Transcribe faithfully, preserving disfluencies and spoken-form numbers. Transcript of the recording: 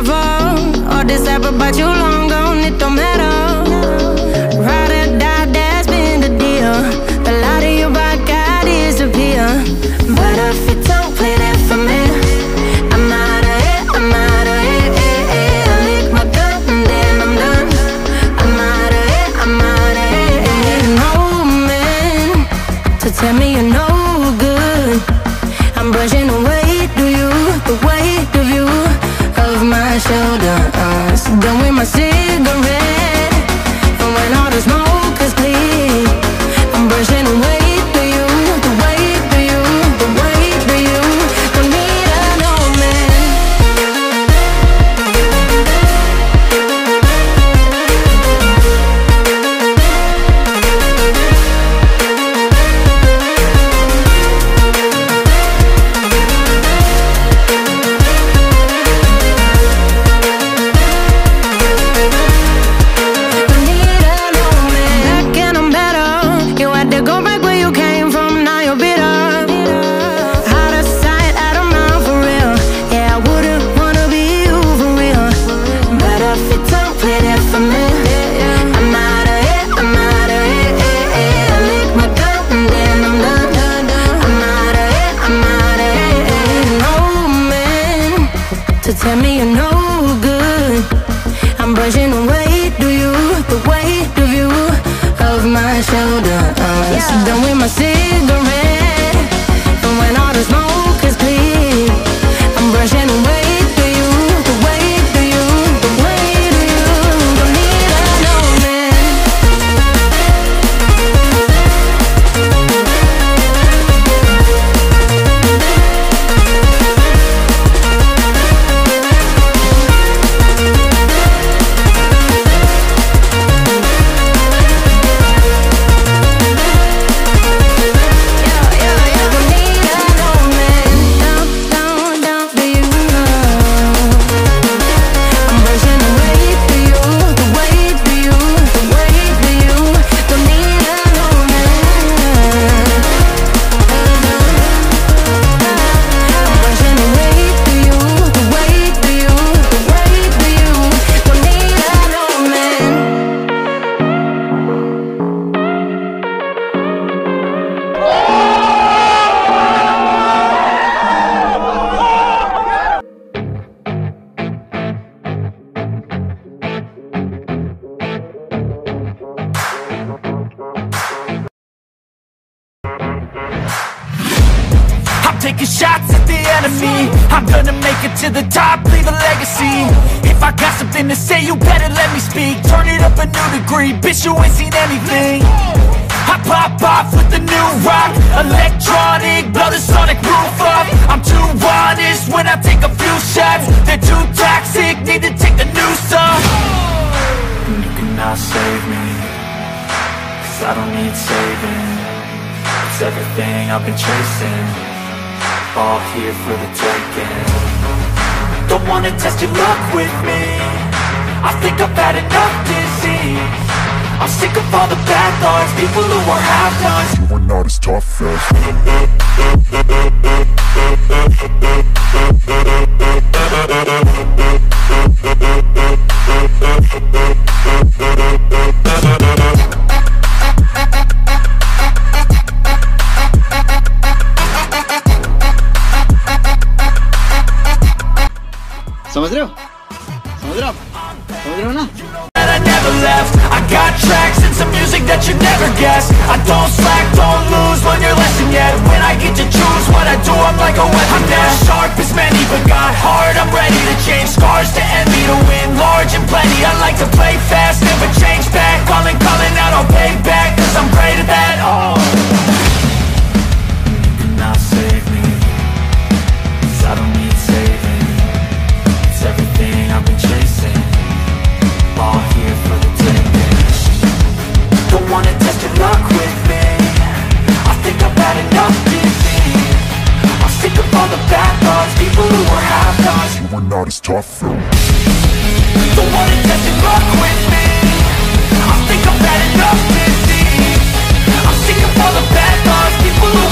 forever. All this ever about you long gone, it don't matter. Ride or die, that's been the deal. The light of your back, I disappear. But if you don't play that for me, I'm out of it, I'm out of it, eh, eh. I lick my gun and then I'm done. I'm out of it, I'm out of it, eh. No man to tell me you're no good. I'm brushing away, do you, the weight of you, of my shoulders. Done with my cigarette, and when all the smoke is clear, I'm brushing away, do you, the weight of you, the weight of you. Don't need a no man. Tell me you're no good. I'm brushing away, do you, the weight of you, of my shoulders. Yeah. Done with my cigarette, and when all the smoke is clear, I'm brushing away, do you, the weight of you, the weight of you. Don't need a no man. Taking shots at the enemy, I'm gonna make it to the top, leave a legacy. If I got something to say, you better let me speak. Turn it up a new degree, bitch, you ain't seen anything. I pop off with the new rock, electronic, blow the sonic roof up. I'm too honest when I take a few shots. They're too toxic, need to take the noose off. You cannot save me, cause I don't need saving. It's everything I've been chasing, all here for the taking. Don't wanna test your luck with me, I think I've had enough disease. I'm sick of all the bad thoughts, people who are half-nots. You are not as tough as समझ रहे हो समझ रहे हो समझ रहे हो ना I never left. I got tracks and some music that you never guess. I don't slack, don't lose, learn your lesson yet. When I get to choose what I do, I'm like a weapon. I'm not sharp as many, but got heart. I'm ready to change scars to envy, to win large and plenty. I like to play fast, never change back. Calling, calling out, I'll pay back, cause I'm great at that. Oh, you cannot save me, cause I don't need saving. It's everything I've been chasing, all here for the taking. Don't wanna test your luck with me, I think I've had enough disease. I'm sick of all the bad thoughts, people who are half-nots. You are not as tough though. Don't wanna test your luck with me, I think I've had enough disease. I'm sick of all the bad thoughts, people who